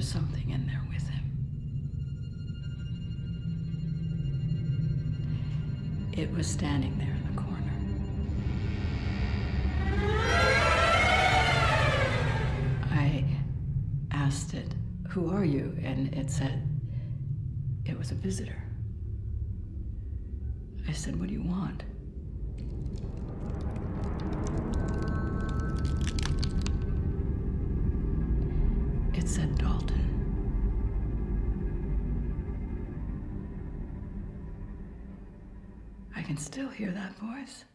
was something in there with him. It was standing there in the corner. I asked it, "Who are you?" And it said it was a visitor. I said, "What do you want?" It said, "Dalton." I can still hear that voice.